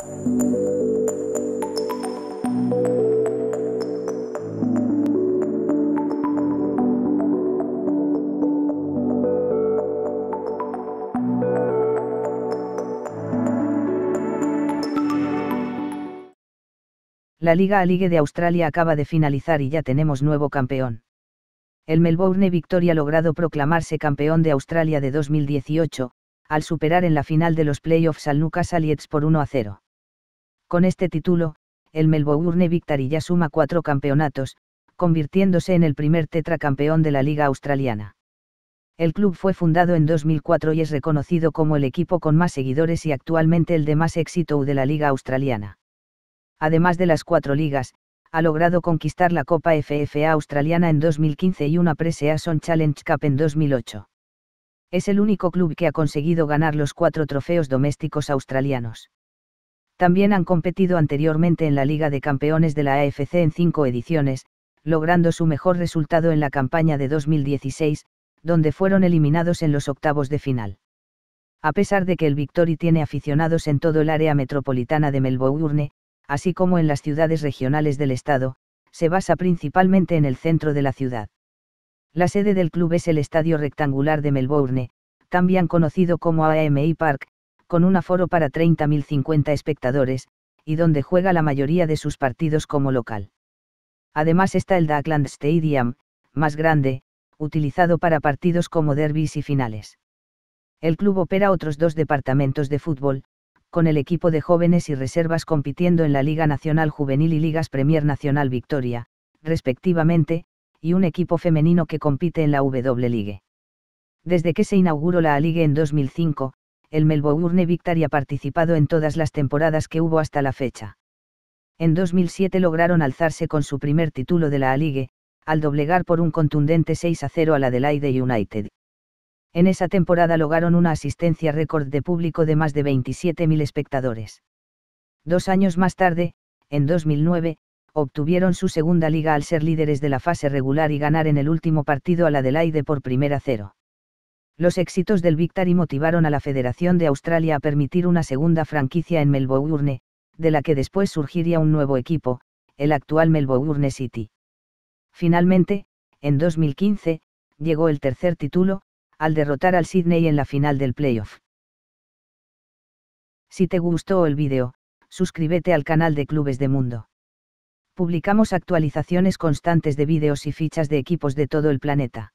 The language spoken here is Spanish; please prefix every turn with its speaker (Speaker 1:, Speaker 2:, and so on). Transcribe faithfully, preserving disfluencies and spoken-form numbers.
Speaker 1: La Liga A-League de Australia acaba de finalizar y ya tenemos nuevo campeón. El Melbourne Victory ha logrado proclamarse campeón de Australia de dos mil dieciocho, al superar en la final de los playoffs al Newcastle Jets por uno a cero. Con este título, el Melbourne Victory ya suma cuatro campeonatos, convirtiéndose en el primer tetracampeón de la Liga Australiana. El club fue fundado en dos mil cuatro y es reconocido como el equipo con más seguidores y actualmente el de más éxito de la Liga Australiana. Además de las cuatro ligas, ha logrado conquistar la Copa F F A australiana en dos mil quince y una Pre-Season Challenge Cup en dos mil ocho. Es el único club que ha conseguido ganar los cuatro trofeos domésticos australianos. También han competido anteriormente en la Liga de Campeones de la A F C en cinco ediciones, logrando su mejor resultado en la campaña de dos mil dieciséis, donde fueron eliminados en los octavos de final. A pesar de que el Victory tiene aficionados en todo el área metropolitana de Melbourne, así como en las ciudades regionales del estado, se basa principalmente en el centro de la ciudad. La sede del club es el Estadio Rectangular de Melbourne, también conocido como A M I Park, con un aforo para treinta mil cincuenta espectadores, y donde juega la mayoría de sus partidos como local. Además está el Docklands Stadium, más grande, utilizado para partidos como derbis y finales. El club opera otros dos departamentos de fútbol, con el equipo de jóvenes y reservas compitiendo en la Liga Nacional Juvenil y Ligas Premier Nacional Victoria, respectivamente, y un equipo femenino que compite en la W League. Desde que se inauguró la A-League en dos mil cinco, el Melbourne Victory ha participado en todas las temporadas que hubo hasta la fecha. En dos mil siete lograron alzarse con su primer título de la A-League, al doblegar por un contundente seis a cero al Adelaide United. En esa temporada lograron una asistencia récord de público de más de veintisiete mil espectadores. Dos años más tarde, en dos mil nueve, obtuvieron su segunda liga al ser líderes de la fase regular y ganar en el último partido al Adelaide por primera cero. Los éxitos del Victory motivaron a la Federación de Australia a permitir una segunda franquicia en Melbourne, de la que después surgiría un nuevo equipo, el actual Melbourne City. Finalmente, en dos mil quince, llegó el tercer título, al derrotar al Sydney en la final del playoff. Si te gustó el vídeo, suscríbete al canal de Clubes de Mundo. Publicamos actualizaciones constantes de vídeos y fichas de equipos de todo el planeta.